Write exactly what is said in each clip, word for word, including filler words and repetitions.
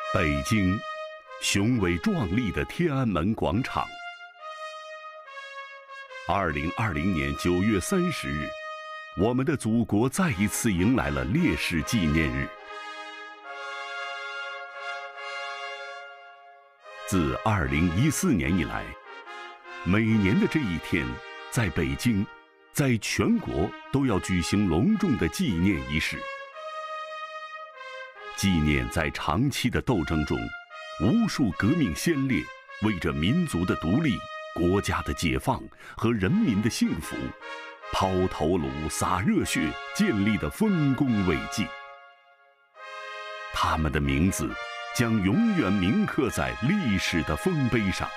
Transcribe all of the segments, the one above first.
北京，雄伟壮丽的天安门广场。二零二零年九月三十日，我们的祖国再一次迎来了烈士纪念日。自二零一四年以来，每年的这一天，在北京，在全国都要举行隆重的纪念仪式。纪念在长期的斗争中，无数革命先烈为着民族的独立、国家的解放和人民的幸福，抛头颅、洒热血建立的丰功伟绩。他们的名字将永远铭刻在历史的丰碑上。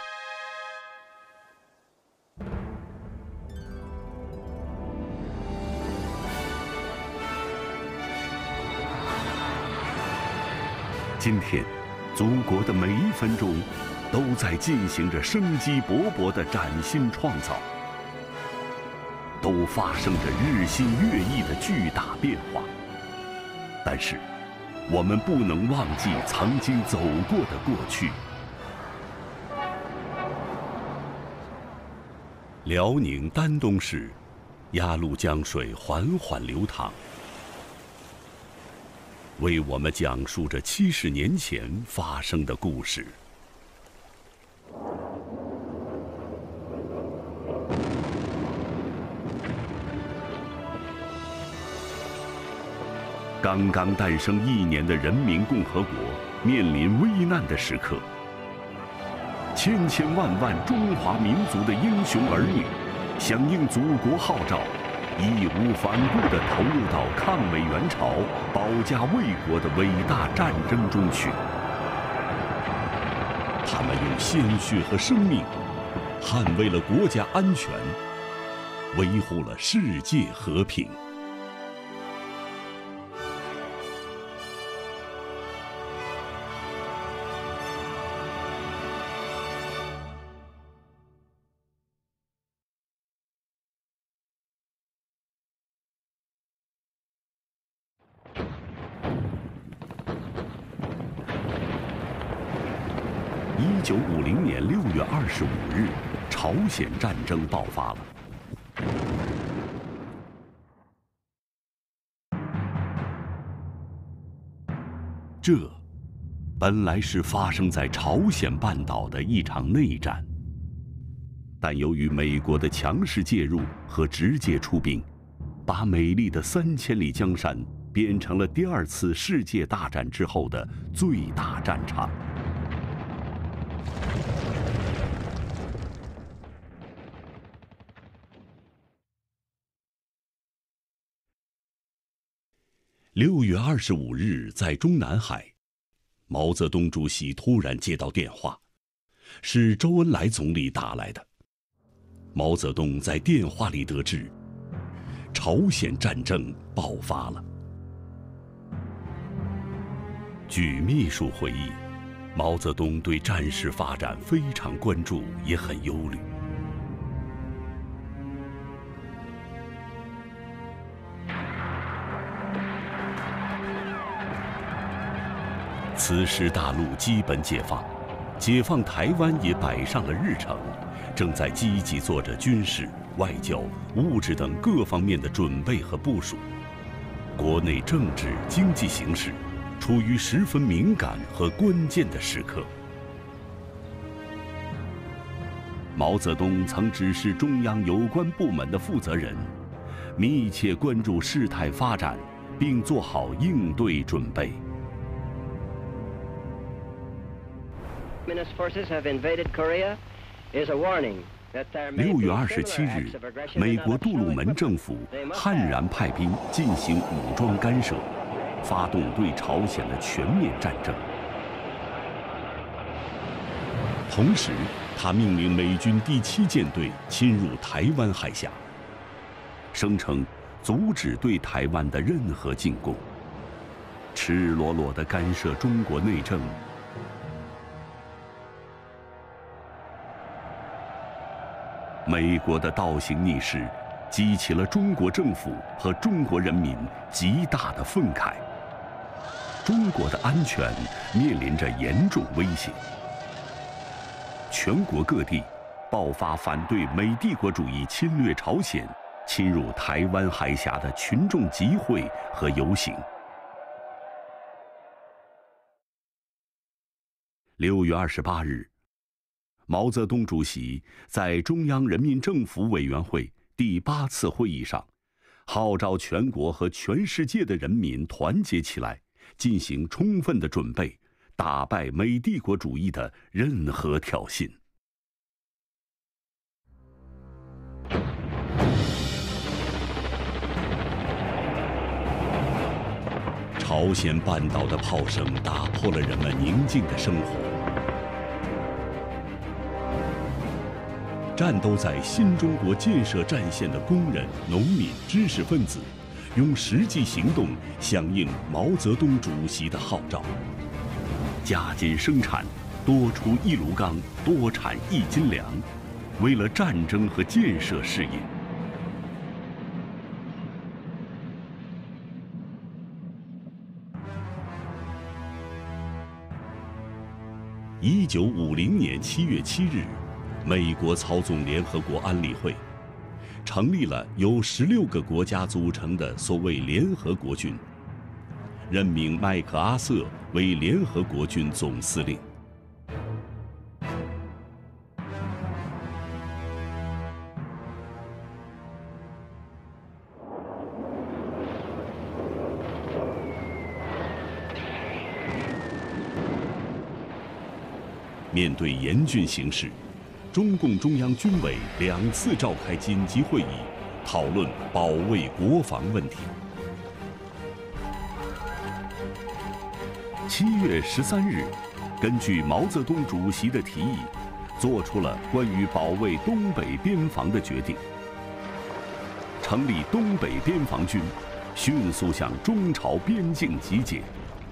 今天，祖国的每一分钟都在进行着生机勃勃的崭新创造，都发生着日新月异的巨大变化。但是，我们不能忘记曾经走过的过去。辽宁丹东市，鸭绿江水缓缓流淌，为我们讲述着七十年前发生的故事。刚刚诞生一年的人民共和国面临危难的时刻，千千万万中华民族的英雄儿女，响应祖国号召，义无反顾地投入到抗美援朝、保家卫国的伟大战争中去。他们用鲜血和生命，捍卫了国家安全，维护了世界和平。一九五零年六月二十五日，朝鲜战争爆发了。这本来是发生在朝鲜半岛的一场内战，但由于美国的强势介入和直接出兵，把美丽的三千里江山变成了第二次世界大战之后的最大战场。六月二十五日，在中南海，毛泽东主席突然接到电话，是周恩来总理打来的。毛泽东在电话里得知，朝鲜战争爆发了。据秘书回忆，毛泽东对战事发展非常关注，也很忧虑。此时大陆基本解放，解放台湾也摆上了日程，正在积极做着军事、外交、物质等各方面的准备和部署。国内政治经济形势处于十分敏感和关键的时刻。毛泽东曾指示中央有关部门的负责人，密切关注事态发展，并做好应对准备。六月二十七日，美国杜鲁门政府悍然派兵进行武装干涉，发动对朝鲜的全面战争。同时，他命令美军第七舰队侵入台湾海峡，声称阻止对台湾的任何进攻，赤裸裸地干涉中国内政。美国的倒行逆施，激起了中国政府和中国人民极大的愤慨。 中国的安全面临着严重威胁。全国各地爆发反对美帝国主义侵略朝鲜、侵入台湾海峡的群众集会和游行。六月二十八日，毛泽东主席在中央人民政府委员会第八次会议上，号召全国和全世界的人民团结起来，进行充分的准备，打败美帝国主义的任何挑衅。朝鲜半岛的炮声打破了人们宁静的生活。战斗在新中国建设战线的工人、农民、知识分子，用实际行动响应毛泽东主席的号召，加紧生产，多出一炉钢，多产一斤粮，为了战争和建设事业。一九五零年七月七日，美国操纵联合国安理会，成立了由十六个国家组成的所谓联合国军，任命麦克阿瑟为联合国军总司令。面对严峻形势，中共中央军委两次召开紧急会议，讨论保卫国防问题。七月十三日，根据毛泽东主席的提议，做出了关于保卫东北边防的决定，成立东北边防军，迅速向中朝边境集结。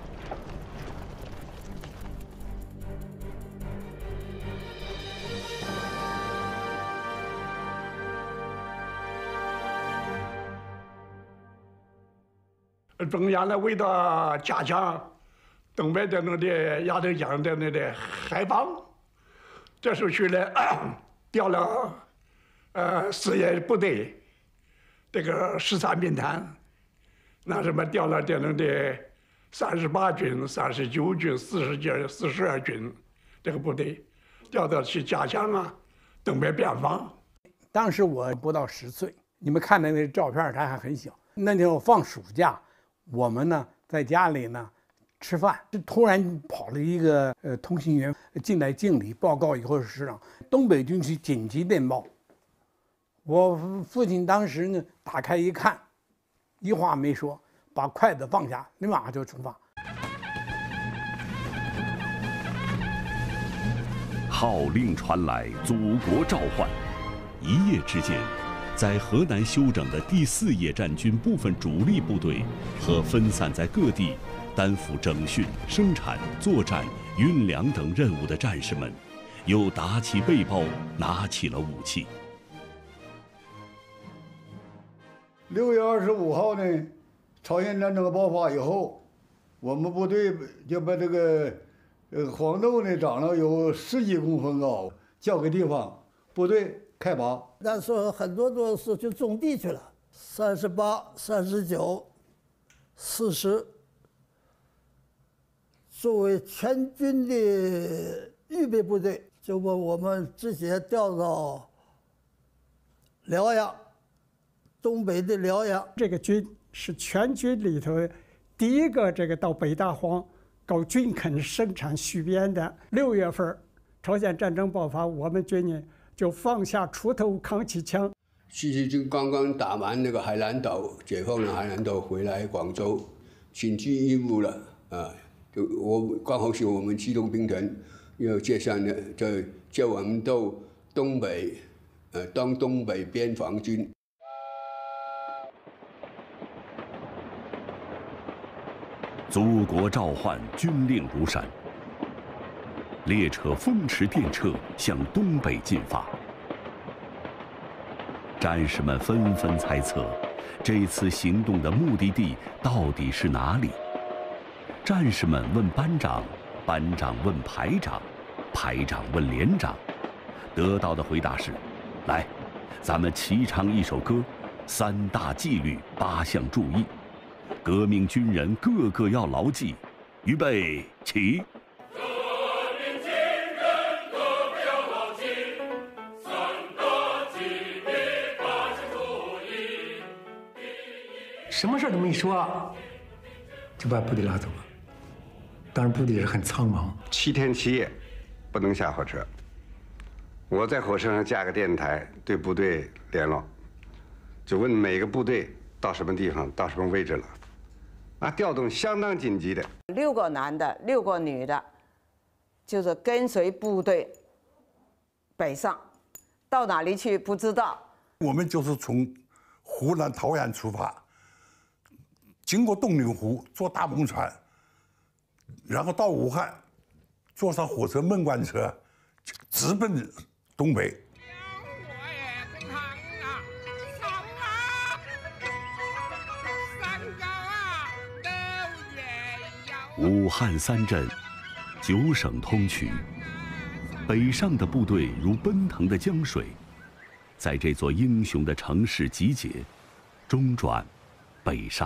中央呢，为了加强东北的那个鸭绿江的那个海防，这时候去呢调了呃四野部队，这个十三兵团，那什么调了这种的三十八军、三十九军、四十军、四十二军这个部队，调到去加强啊东北边防。 当时我不到十岁，你们看的那照片，他还很小。那天我放暑假。我们呢，在家里呢吃饭，突然跑了一个呃通信员进来敬礼，报告以后是师长，东北军区紧急电报。我父亲当时呢打开一看，一话没说，把筷子放下，立马就出发。 号令传来，祖国召唤，一夜之间。在河南休整的第四野战军部分主力部队和分散在各地担负整训、生产、作战、运粮等任务的战士们，又打起背包，拿起了武器。 六月二十五号呢，朝鲜战争爆发以后，我们部队就把这个呃黄豆呢长了有十几公分高，交给地方部队开拔。 那时候很多都是去种地去了，三十八、三十九、四十，作为全军的预备部队，就把我们直接调到辽阳，东北的辽阳。 这个军是全军里头第一个这个到北大荒搞军垦生产蓄编的。六月份，朝鲜战争爆发，我们军呢就放下锄头，扛起枪。 七七军刚刚打完那个海南岛，解放了海南岛，回来广州，请军义务了啊！就我刚好是我们机动兵团要接上的，就叫我们到东北，呃，当东北边防军。 祖国召唤，军令如山。列车风驰电掣向东北进发。战士们纷纷猜测，这次行动的目的地到底是哪里？ 战士们问班长，班长问排长，排长问连长，得到的回答是：来，咱们齐唱一首歌，三大纪律，八项注意，革命军人个个要牢记。预备，起！ 什么事儿都没说，就把部队拉走了。当时部队是很苍茫， 七天七夜不能下火车。我在火车上架个电台，对部队联络，就问每个部队到什么地方，到什么位置了。啊，调动相当紧急的。 六个男的，六个女的，就是跟随部队北上，到哪里去不知道。 我们就是从湖南桃源出发。经过洞庭湖，坐大蒙船，然后到武汉，坐上火车闷罐车，直奔东北。 武汉三镇，九省通衢，北上的部队如奔腾的江水，在这座英雄的城市集结，中转北上。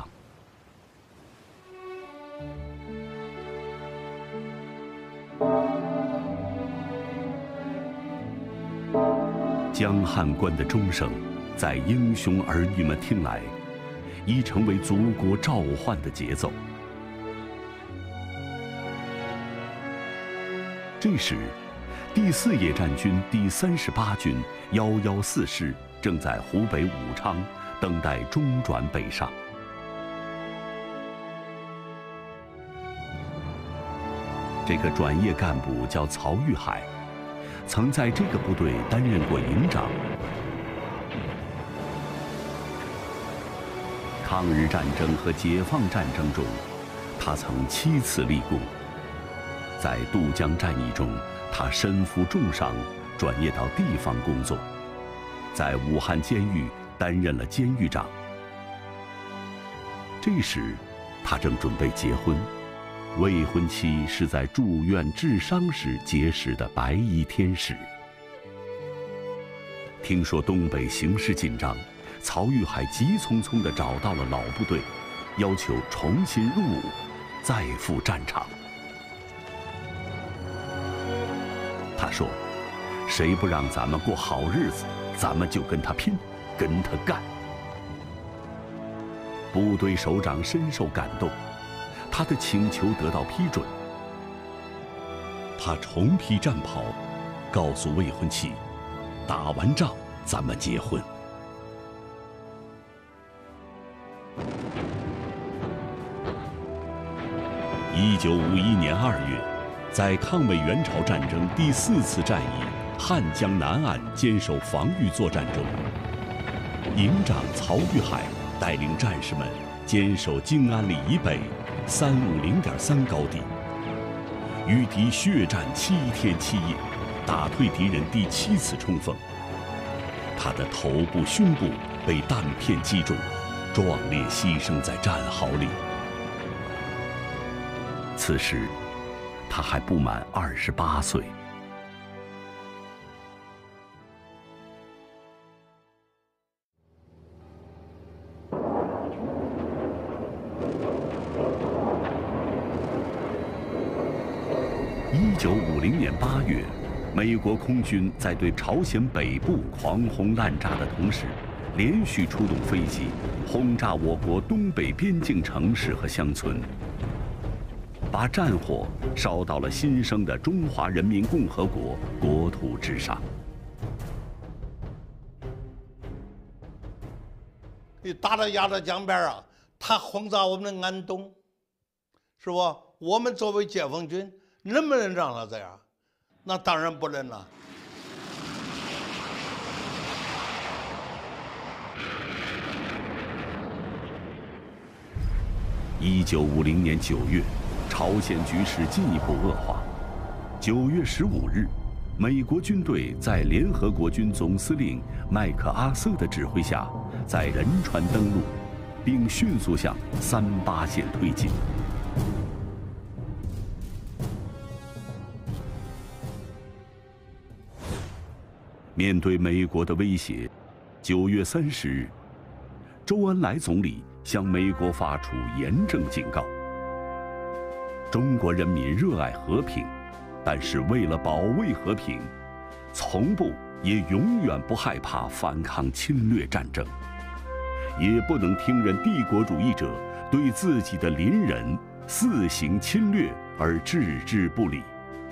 江汉关的钟声，在英雄儿女们听来，已成为祖国召唤的节奏。这时，第四野战军第三十八军幺幺四师正在湖北武昌等待中转北上。这个转业干部叫曹玉海，曾在这个部队担任过营长。抗日战争和解放战争中，他曾七次立功。在渡江战役中，他身负重伤，转业到地方工作，在武汉监狱担任了监狱长。这时，他正准备结婚。未婚妻是在住院治伤时结识的白衣天使。听说东北形势紧张，曹玉海急匆匆地找到了老部队，要求重新入伍，再赴战场。他说：“谁不让咱们过好日子，咱们就跟他拼，跟他干。”部队首长深受感动。他的请求得到批准，他重披战袍，告诉未婚妻：“打完仗咱们结婚。”一九五一年二月，在抗美援朝战争第四次战役汉江南岸坚守防御作战中，营长曹玉海带领战士们坚守静安里以北三五零点三高地，与敌血战七天七夜，打退敌人第七次冲锋。他的头部、胸部被弹片击中，壮烈牺牲在战壕里。此时，他还不满二十八岁。一九五零年八月，美国空军在对朝鲜北部狂轰滥炸的同时，连续出动飞机轰炸我国东北边境城市和乡村，把战火烧到了新生的中华人民共和国国土之上。 你打到鸭绿江边啊，他轰炸我们的安东，是不？我们作为解放军，能不能让他这样？那当然不能了。 一九五零年九月，朝鲜局势进一步恶化。九月十五日，美国军队在联合国军总司令麦克阿瑟的指挥下，在仁川登陆，并迅速向三八线推进。 面对美国的威胁，九月三十日，周恩来总理向美国发出严正警告：中国人民热爱和平，但是为了保卫和平，从不也永远不害怕反抗侵略战争，也不能听任帝国主义者对自己的邻人肆行侵略而置之不理。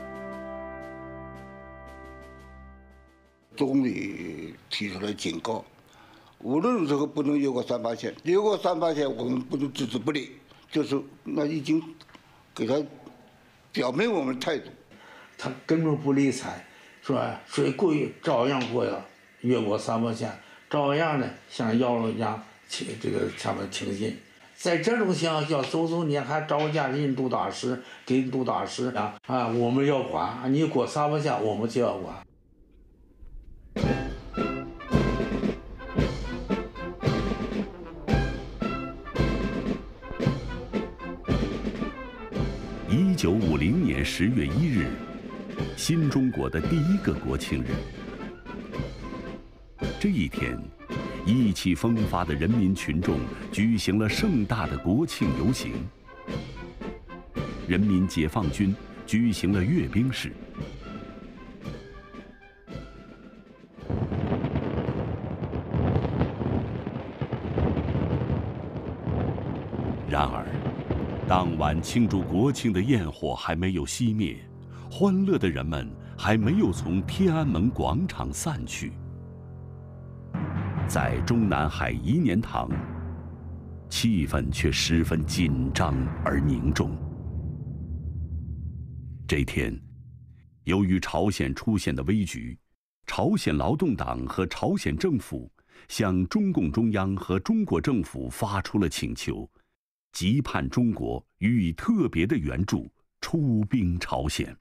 总理提出了警告，无论如何不能越过三八线，越过三八线我们不能置之不理，就是那已经给他表明我们态度。 他根本不理睬，是吧？水过照样过呀，越过三八线，照样呢向姚老家请这个他们请进。在这种情况下，周总理还召见印度大使，给印度大使啊啊，我们要管你过三八线，我们就要管。 一九五零年十月一日，新中国的第一个国庆日。这一天，意气风发的人民群众举行了盛大的国庆游行。人民解放军举行了阅兵式。然而，当晚庆祝国庆的焰火还没有熄灭，欢乐的人们还没有从天安门广场散去。在中南海颐年堂，气氛却十分紧张而凝重。这天，由于朝鲜出现的危局，朝鲜劳动党和朝鲜政府向中共中央和中国政府发出了请求，急盼中国予以特别的援助，出兵朝鲜。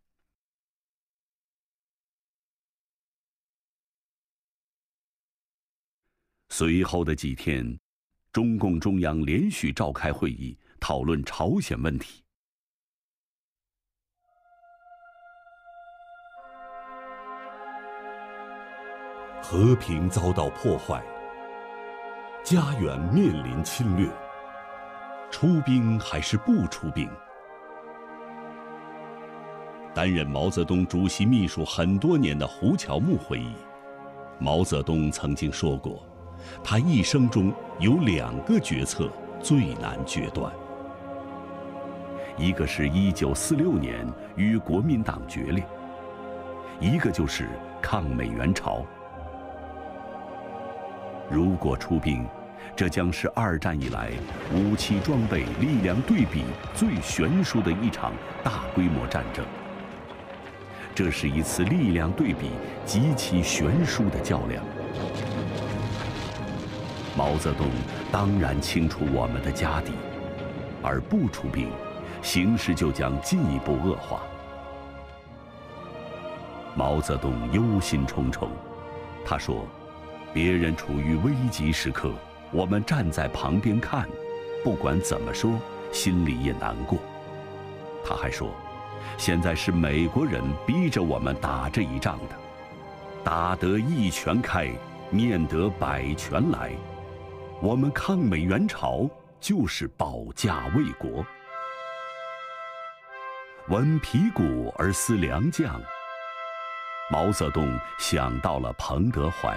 随后的几天，中共中央连续召开会议，讨论朝鲜问题。和平遭到破坏，家园面临侵略，出兵还是不出兵？担任毛泽东主席秘书很多年的胡乔木回忆，毛泽东曾经说过，他一生中有两个决策最难决断，一个是一九四六年与国民党决裂，一个就是抗美援朝。如果出兵，这将是二战以来武器装备、力量对比最悬殊的一场大规模战争。这是一次力量对比极其悬殊的较量。毛泽东当然清楚我们的家底，而不出兵，形势就将进一步恶化。毛泽东忧心忡忡，他说：“别人处于危急时刻，我们站在旁边看，不管怎么说，心里也难过。”他还说：“现在是美国人逼着我们打这一仗的，打得一拳开，免得百拳来。我们抗美援朝就是保家卫国。闻皮鼓而思良将。”毛泽东想到了彭德怀。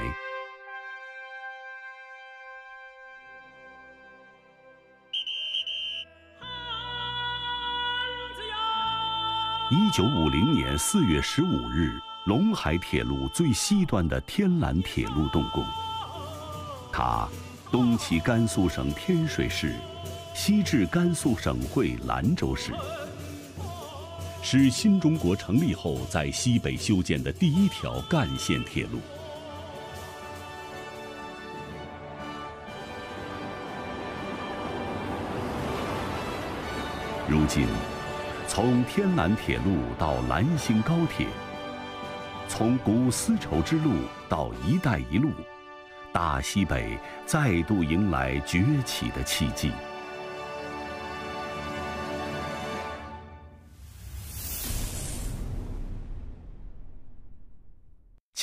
一九五零年四月十五日，陇海铁路最西端的天蓝铁路动工。它东起甘肃省天水市，西至甘肃省会兰州市，是新中国成立后在西北修建的第一条干线铁路。如今，从天蓝铁路到兰兴高铁，从古丝绸之路到“一带一路”，大西北再度迎来崛起的契机。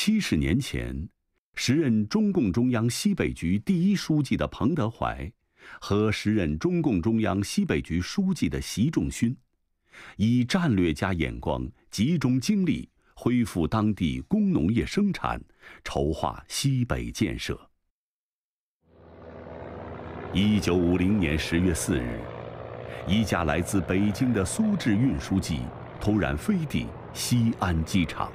七十年前，时任中共中央西北局第一书记的彭德怀和时任中共中央西北局书记的习仲勋，以战略家眼光，集中精力恢复当地工农业生产，筹划西北建设。一九五零年十月四日，一架来自北京的苏制运输机突然飞抵西安机场。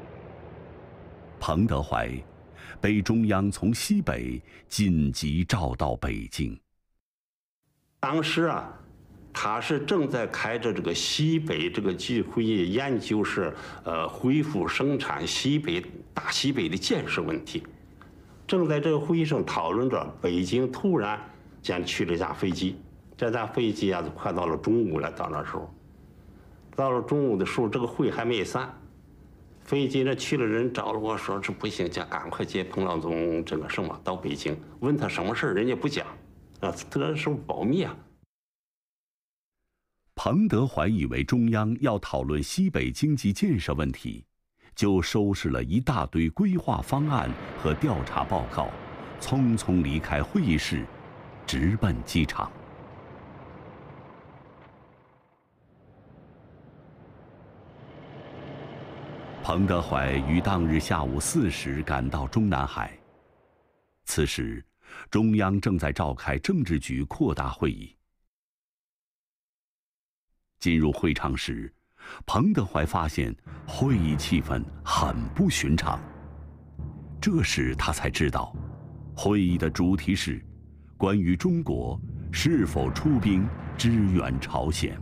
彭德怀被中央从西北紧急召到北京。 当时啊，他是正在开着这个西北这个集会议，研究是呃恢复生产西北大西北的建设问题。正在这个会议上讨论着，北京突然间去了一架飞机。这架飞机啊，快到了中午了。到那时候，到了中午的时候，这个会还没散。飞机呢去了人找了我说：“这不行，叫赶快接彭老总这个什么到北京，问他什么事儿，人家不讲，啊，这是保密啊。” 彭德怀以为中央要讨论西北经济建设问题，就收拾了一大堆规划方案和调查报告，匆匆离开会议室，直奔机场。彭德怀于当日下午四时赶到中南海。此时，中央正在召开政治局扩大会议。进入会场时，彭德怀发现会议气氛很不寻常。这时他才知道，会议的主题是关于中国是否出兵支援朝鲜。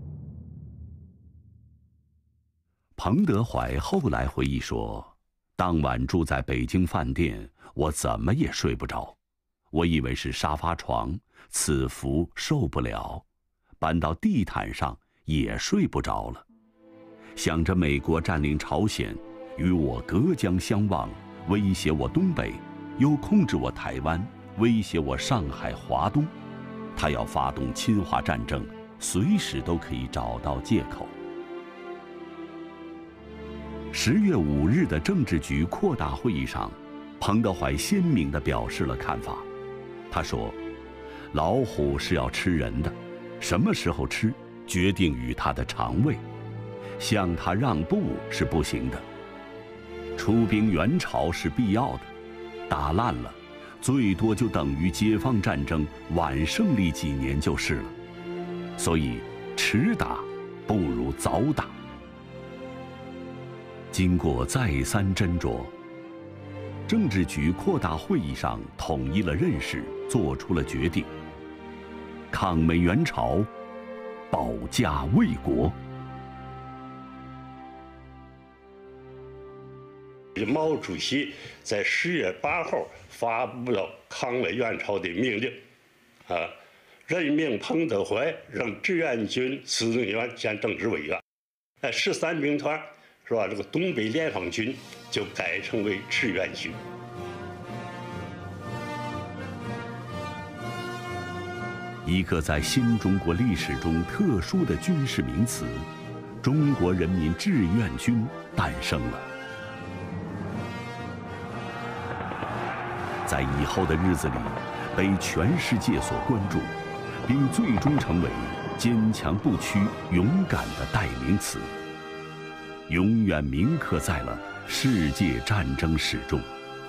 彭德怀后来回忆说，当晚住在北京饭店，我怎么也睡不着。我以为是沙发床，此服受不了，搬到地毯上也睡不着了。想着美国占领朝鲜，与我隔江相望，威胁我东北，又控制我台湾，威胁我上海、华东，他要发动侵华战争，随时都可以找到借口。十月五日的政治局扩大会议上，彭德怀鲜明地表示了看法。他说：“老虎是要吃人的，什么时候吃，决定于它的肠胃。向它让步是不行的。出兵援朝是必要的，打烂了，最多就等于解放战争晚胜利几年就是了。所以，迟打不如早打。”经过再三斟酌，政治局扩大会议上统一了认识，做出了决定：抗美援朝，保家卫国。 毛主席在十月八号发布了抗美援朝的命令，啊，任命彭德怀任志愿军司令员兼政治委员，哎，十三兵团。是吧？这个东北联防军就改称为志愿军。 一个在新中国历史中特殊的军事名词——中国人民志愿军诞生了。在以后的日子里，被全世界所关注，并最终成为坚强不屈、勇敢的代名词。永远铭刻在了世界战争史中。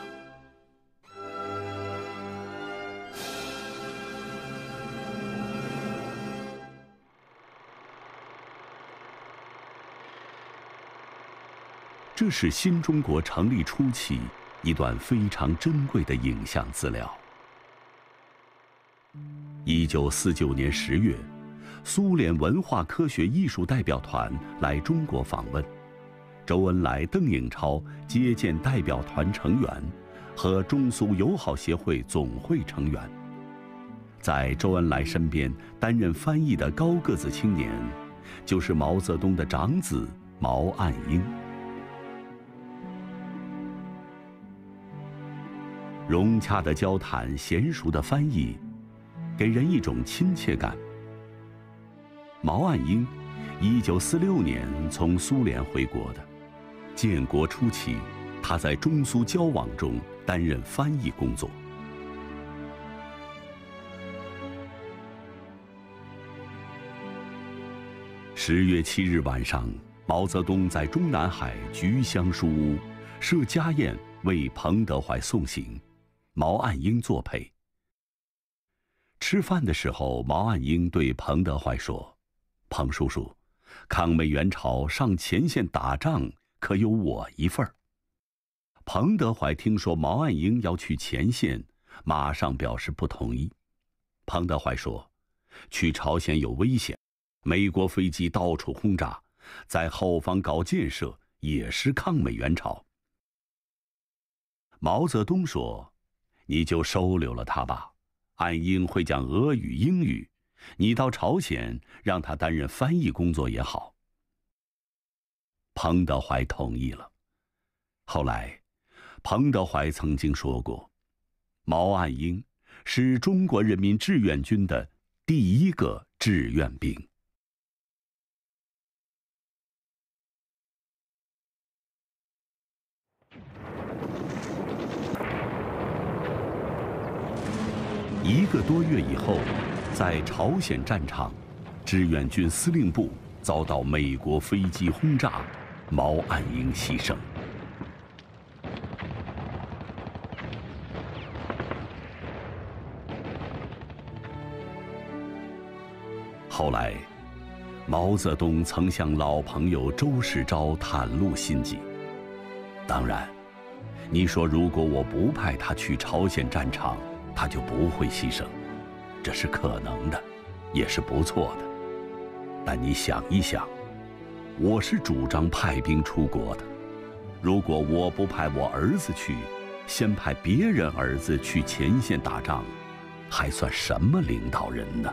这是新中国成立初期一段非常珍贵的影像资料。一九四九年十月，苏联文化科学艺术代表团来中国访问。周恩来、邓颖超接见代表团成员和中苏友好协会总会成员。在周恩来身边担任翻译的高个子青年，就是毛泽东的长子毛岸英。融洽的交谈，娴熟的翻译，给人一种亲切感。毛岸英，一九四六年从苏联回国的。建国初期， 他在中苏交往中担任翻译工作。十月七日晚上，毛泽东在中南海菊香书屋设家宴为彭德怀送行，毛岸英作陪。吃饭的时候，毛岸英对彭德怀说：“彭叔叔，抗美援朝上前线打仗，可有我一份儿？”彭德怀听说毛岸英要去前线，马上表示不同意。彭德怀说：“去朝鲜有危险，美国飞机到处轰炸，在后方搞建设也是抗美援朝。”毛泽东说：“你就收留了他吧，岸英会讲俄语、英语，你到朝鲜让他担任翻译工作也好。”彭德怀同意了。后来，彭德怀曾经说过，毛岸英是中国人民志愿军的第一个志愿兵。一个多月以后，在朝鲜战场，志愿军司令部遭到美国飞机轰炸，毛岸英牺牲。后来，毛泽东曾向老朋友周世钊袒露心迹。当然，你说如果我不派他去朝鲜战场，他就不会牺牲，这是可能的，也是不错的。但你想一想，我是主张派兵出国的，如果我不派我儿子去，先派别人儿子去前线打仗，还算什么领导人呢？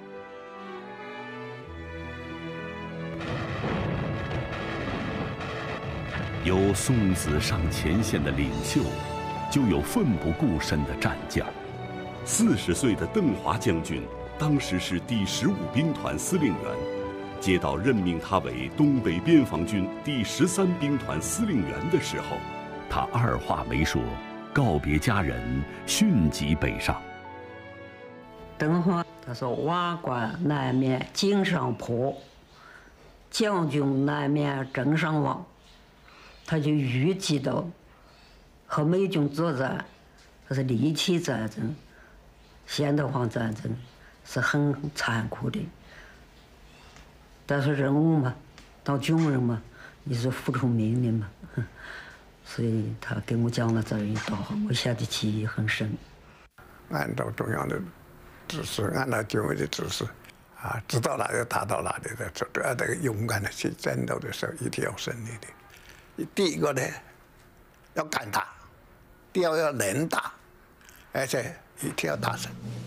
有送子上前线的领袖，就有奋不顾身的战将。四十岁的邓华将军，当时是第十五兵团司令员，接到任命他为东北边防军第十三兵团司令员的时候，他二话没说，告别家人，迅即北上。 邓华他说：“瓦官难免井上坡，将军难免镇上望。”他就预计到和美军作战，这是利器战争、现代化战争是很残酷的。但是任务嘛，当军人嘛，你是服从命令嘛，所以他跟我讲了这一道，我现在记忆很深。 按照中央的指示，按照军委的指示，啊，知道哪里打到哪里的，这这这个勇敢的去战斗的时候，一定要胜利的。第一个呢，要敢打；第二个要能打，而且一定要打胜。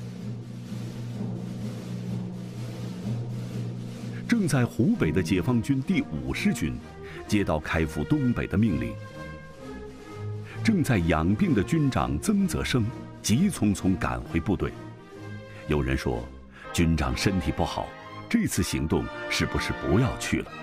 正在湖北的解放军第五师军接到开赴东北的命令，正在养病的军长曾泽生急匆匆赶回部队。有人说，军长身体不好，这次行动是不是不要去了？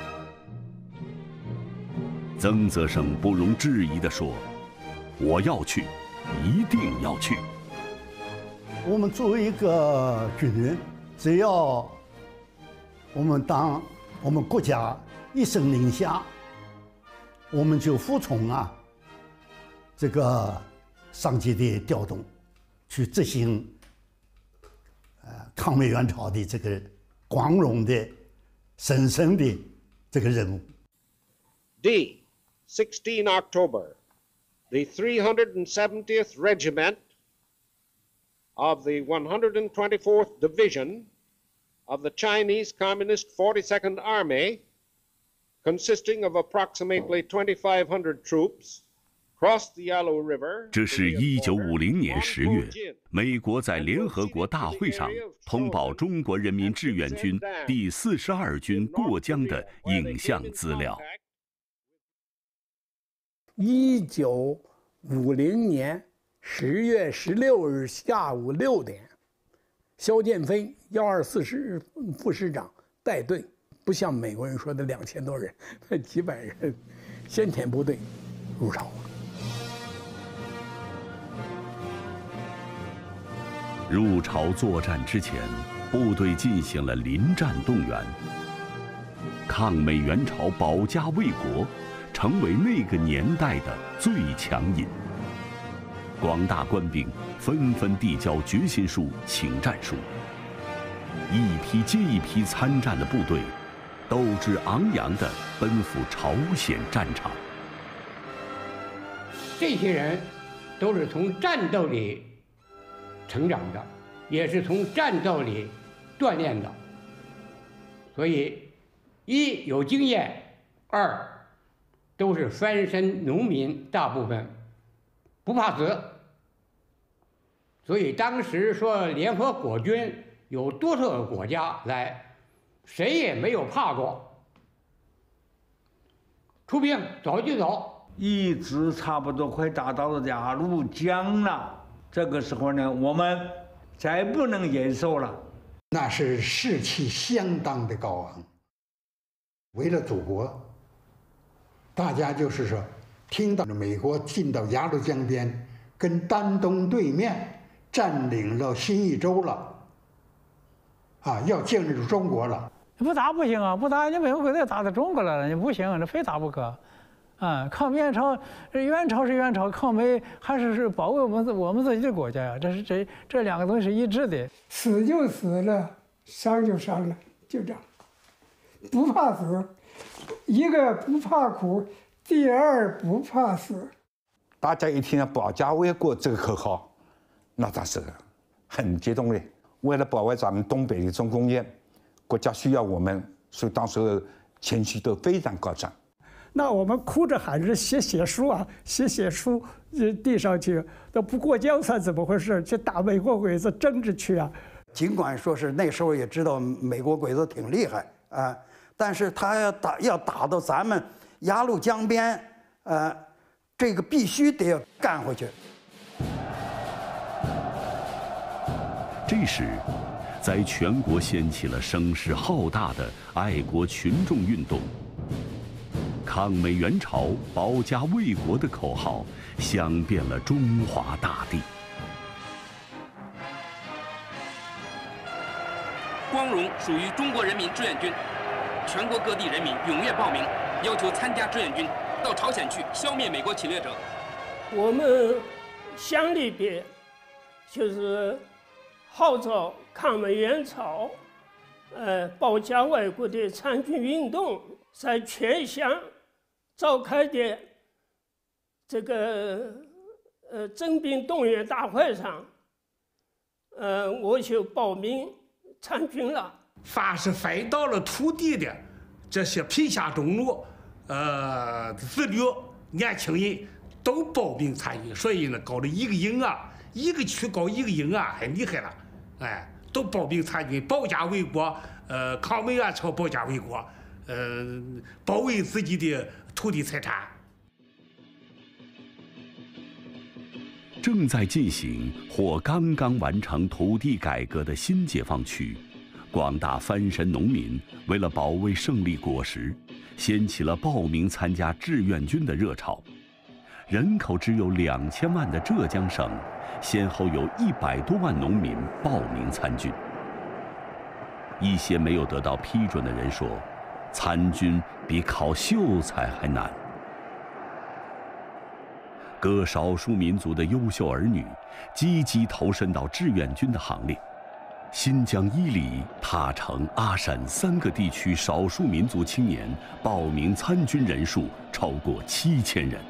曾泽生不容置疑地说：“我要去，一定要去。” 我们作为一个军人，只要我们当我们国家一声令下，我们就服从啊这个上级的调动，去执行呃抗美援朝的这个光荣的、神圣的这个任务。 D. sixteen October, the three hundred seventieth Regiment of the one hundred twenty-fourth Division of the Chinese Communist forty-second Army, consisting of approximately twenty-five hundred troops, crossed the Yalu River. 这是一九五零年十月，美国在联合国大会上通报中国人民志愿军第四十二军过江的影像资料。 一九五零年十月十六日下午六点，萧剑飞幺二四师副师长带队，不像美国人说的两千多人，几百人，先遣部队入朝。 入朝作战之前，部队进行了临战动员。抗美援朝、保家卫国，成为那个年代的最强音。广大官兵纷纷递交决心书、请战书。一批接一批参战的部队，斗志昂扬地奔赴朝鲜战场。 这些人都是从战斗里成长的，也是从战斗里锻炼的，所以一有经验，二都是翻身农民，大部分不怕死。所以当时说联合国军有多少个国家来，谁也没有怕过，出兵走就走。 一直差不多快达到了鸭绿江了，这个时候呢，我们再不能忍受了。 那是士气相当的高昂。为了祖国，大家就是说，听到美国进到鸭绿江边，跟丹东对面占领了新义州了，啊，要进入中国了。 不打不行啊，不打你美国队打到中国来了，你不行，那非打不可。啊，抗美援朝，援朝是援朝，抗美还是是保卫我们我们自己的国家呀，这是这这两个东西是一致的。 死就死了，伤就伤了，就这样。不怕死，一个不怕苦，第二不怕死。 大家一听到保家卫国这个口号，那咱是很激动的。为了保卫咱们东北的重工业，国家需要我们，所以当时情绪都非常高涨。 那我们哭着喊着写写书啊，写写书，递上去，都不过江算怎么回事？去打美国鬼子政治去啊！ 尽管说是那时候也知道美国鬼子挺厉害啊，但是他要打要打到咱们鸭绿江边，呃，这个必须得要干回去。 这时，在全国掀起了声势浩大的爱国群众运动。抗美援朝、保家卫国的口号响遍了中华大地。 光荣属于中国人民志愿军，全国各地人民踊跃报名，要求参加志愿军，到朝鲜去消灭美国侵略者。 我们乡里边就是号召抗美援朝、呃保家卫国的参军运动，在全乡召开的这个呃征兵动员大会上，呃，我就报名参军了。 凡是分到了土地的这些贫下中农、呃子女、年轻人都报名参军，所以呢，搞了一个营啊，一个区搞一个营啊，很厉害了，哎，都报名参军，保家卫国，呃，抗美援朝，保家卫国，呃，保卫自己的土地财产。 正在进行或刚刚完成土地改革的新解放区，广大翻身农民为了保卫胜利果实，掀起了报名参加志愿军的热潮。人口只有两千万的浙江省，先后有一百多万农民报名参军。一些没有得到批准的人说，参军比考秀才还难。各少数民族的优秀儿女积极投身到志愿军的行列。新疆伊犁、塔城、阿山三个地区少数民族青年报名参军人数超过七千人。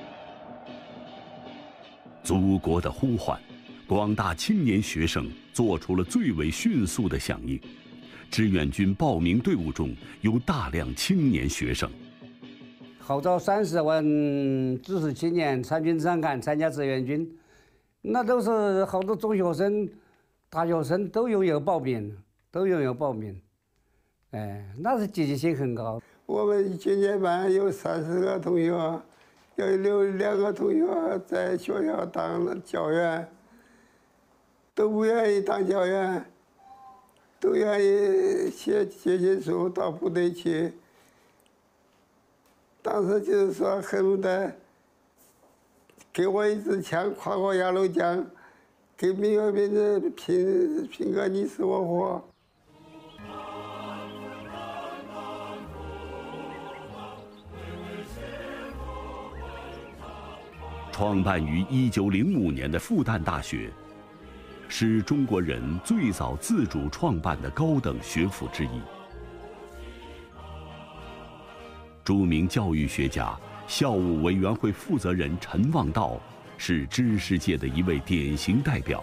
祖国的呼唤，广大青年学生做出了最为迅速的响应。志愿军报名队伍中有大量青年学生。 号召三十万知识青年参军参干参加志愿军，那都是好多中学生、大学生都拥有报名，都拥有报名，哎，那是积极性很高。 我们今年班有三十个同学，有六两个同学在学校当教员，都不愿意当教员，都愿意写写信书到部队去。当时就是说恨不得给我一支枪，跨过鸭绿江，跟美国兵的拼拼个你死我活。 创办于一九零五年的复旦大学，是中国人最早自主创办的高等学府之一。著名教育学家、校务委员会负责人陈望道是知识界的一位典型代表。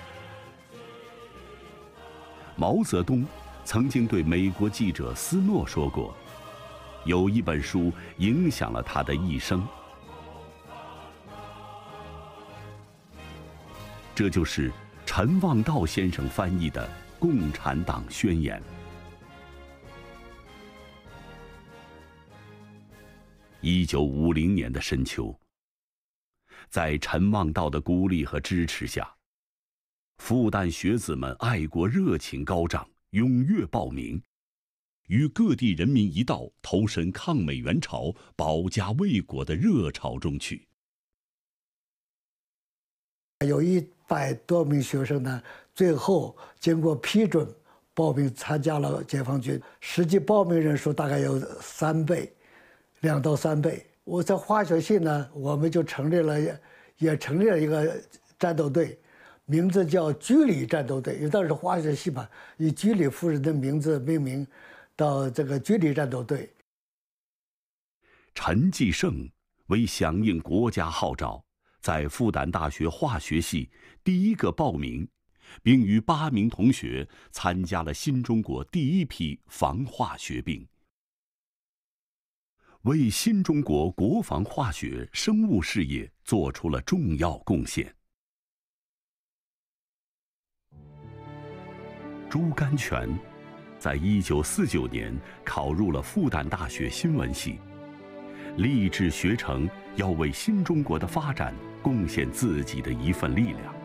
毛泽东曾经对美国记者斯诺说过，有一本书影响了他的一生，这就是陈望道先生翻译的《共产党宣言》。一九五零年的深秋，在陈望道的鼓励和支持下，复旦学子们爱国热情高涨，踊跃报名，与各地人民一道投身抗美援朝、保家卫国的热潮中去。 有一百多名学生呢，最后经过批准报名参加了解放军，实际报名人数大概有三倍。两到三倍。我在化学系呢，我们就成立了，也也成立了一个战斗队，名字叫居里战斗队，因为当时化学系嘛，以居里夫人的名字命名，到这个居里战斗队。 陈继盛为响应国家号召，在复旦大学化学系第一个报名，并与八名同学参加了新中国第一批防化学兵。为新中国国防化学、生物事业做出了重要贡献。朱甘泉在一九四九年考入了复旦大学新闻系，立志学成要为新中国的发展贡献自己的一份力量。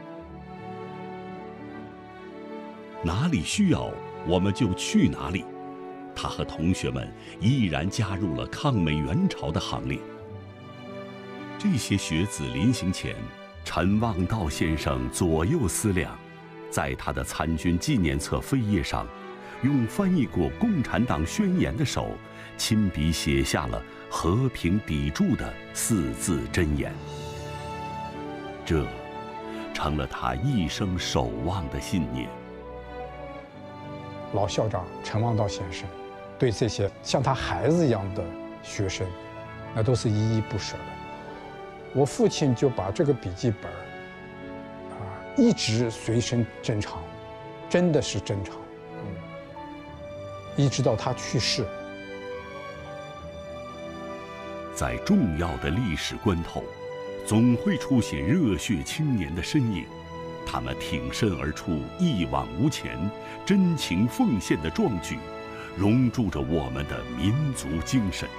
哪里需要，我们就去哪里。他和同学们毅然加入了抗美援朝的行列。这些学子临行前，陈望道先生左右思量，在他的参军纪念册扉页上，用翻译过《共产党宣言》的手，亲笔写下了“和平砥柱”的四字真言。这成了他一生守望的信念。 老校长陈望道先生对这些像他孩子一样的学生，那都是依依不舍的。我父亲就把这个笔记本啊一直随身珍藏，真的是珍藏，嗯，一直到他去世。 在重要的历史关头，总会出现热血青年的身影。他们挺身而出，一往无前，真情奉献的壮举，融铸着我们的民族精神。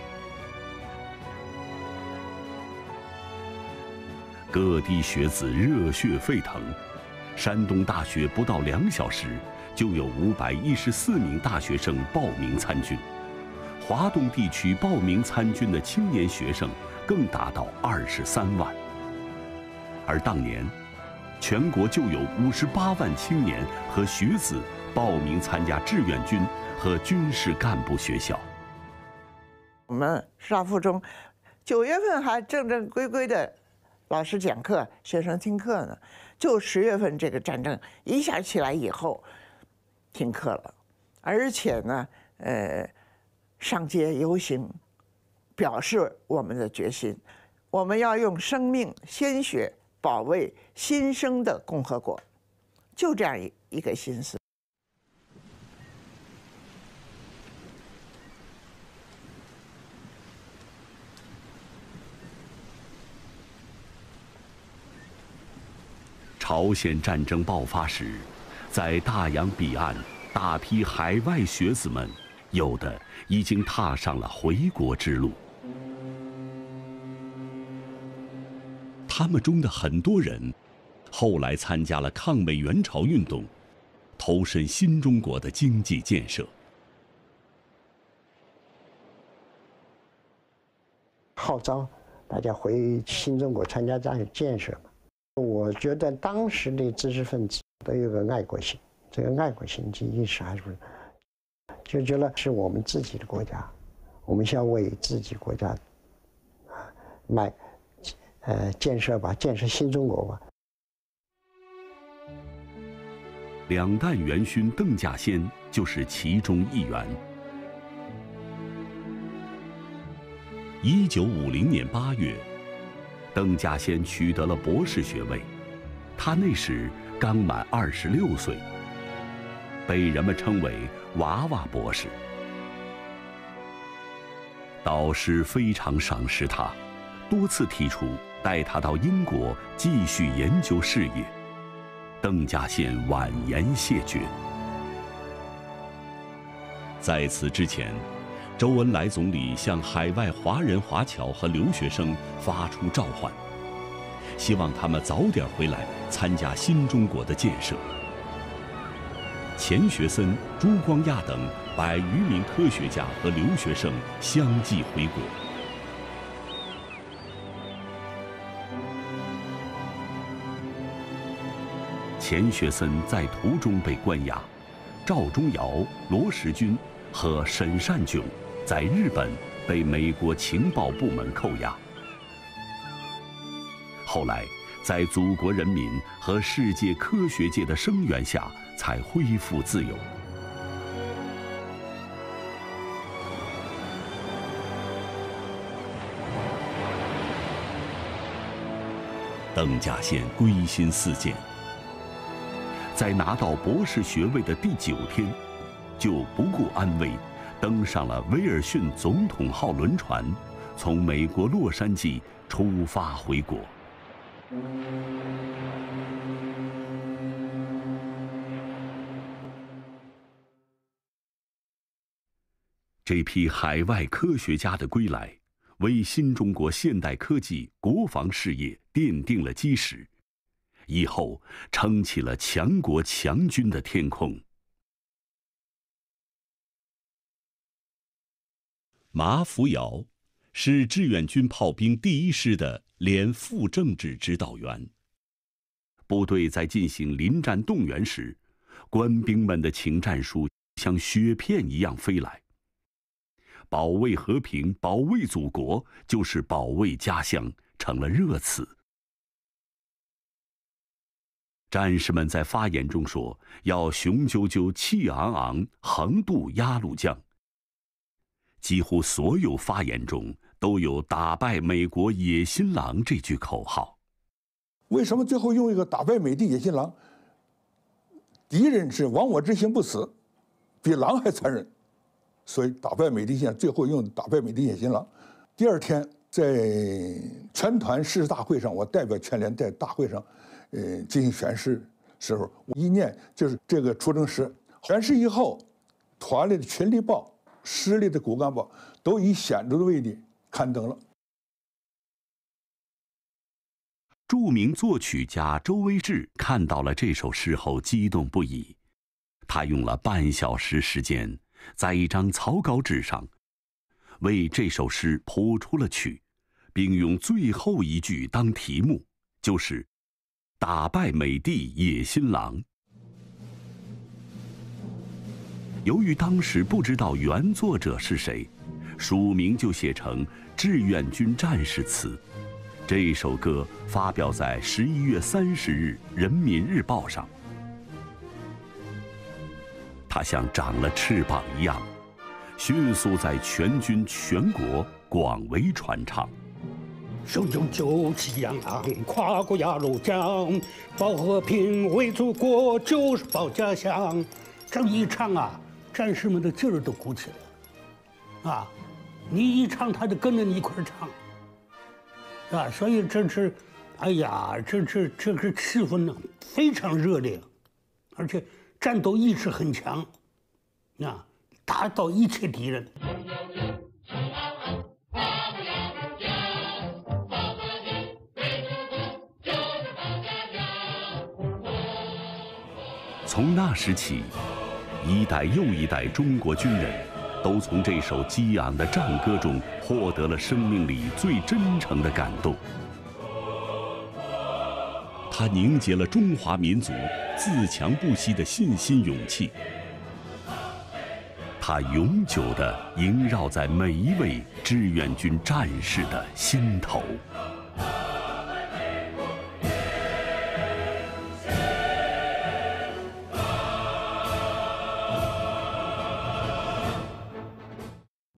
各地学子热血沸腾，山东大学不到两小时就有五百一十四名大学生报名参军，华东地区报名参军的青年学生更达到二十三万。而当年，全国就有五十八万青年和学子报名参加志愿军和军事干部学校。 我们师大附中九月份还正正规规的老师讲课，学生听课呢，就十月份这个战争一下起来以后，停课了，而且呢，呃，上街游行，表示我们的决心，我们要用生命鲜血保卫新生的共和国，就这样一一个心思。 朝鲜战争爆发时，在大洋彼岸，大批海外学子们，有的已经踏上了回国之路。他们中的很多人，后来参加了抗美援朝运动，投身新中国的经济建设。 号召大家回新中国参加战役建设嘛。我觉得当时的知识分子都有个爱国心，这个爱国心及意识还是就觉得是我们自己的国家，我们想为自己国家啊买呃建设吧，建设新中国吧。 两弹元勋邓稼先就是其中一员。一九五零年八月，邓稼先取得了博士学位，他那时刚满二十六岁，被人们称为“娃娃博士”。导师非常赏识他，多次提出带他到英国继续研究事业。邓稼先婉言谢绝。在此之前，周恩来总理向海外华人华侨和留学生发出召唤，希望他们早点回来参加新中国的建设。钱学森、朱光亚等百余名科学家和留学生相继回国。钱学森在途中被关押，赵忠尧、罗时钧和沈善炯在日本被美国情报部门扣押。后来，在祖国人民和世界科学界的声援下，才恢复自由。邓稼先归心似箭。在拿到博士学位的第九天，就不顾安危，登上了威尔逊总统号轮船，从美国洛杉矶出发回国。这批海外科学家的归来，为新中国现代科技国防事业奠定了基石。以后撑起了强国强军的天空。马福尧是志愿军炮兵第一师的连副政治指导员。部队在进行临战动员时，官兵们的请战书像雪片一样飞来。保卫和平、保卫祖国，就是保卫家乡，成了热词。战士们在发言中说：“要雄赳赳、气昂昂，横渡鸭绿江。”几乎所有发言中都有“打败美国野心狼”这句口号。 为什么最后用一个“打败美帝野心狼”？敌人是亡我之心不死，比狼还残忍，所以“打败美帝”现最后用“打败美帝野心狼”。第二天在全团誓师大会上，我代表全连在大会上。呃，进行宣誓时候，我一念就是这个出征时。宣誓以后，团里的群力报、师里的骨干报都以显著的位置刊登了。 著名作曲家周威志看到了这首诗后，激动不已。他用了半小时时间，在一张草稿纸上，为这首诗谱出了曲，并用最后一句当题目，就是打败美帝野心狼。由于当时不知道原作者是谁，署名就写成《志愿军战士词》。这首歌发表在十一月三十日《人民日报》上。它像长了翅膀一样，迅速在全军全国广为传唱。 雄赳赳，气昂昂，跨过鸭绿江，保和平，为祖国，就是保家乡。这一唱啊，战士们的劲儿都鼓起来了，啊，你一唱，他就跟着你一块儿唱，啊，所以这是，哎呀，这这这个气氛呢非常热烈，而且战斗意识很强，啊，打倒一切敌人。 从那时起，一代又一代中国军人都从这首激昂的战歌中获得了生命里最真诚的感动。它凝结了中华民族自强不息的信心勇气，它永久地萦绕在每一位志愿军战士的心头。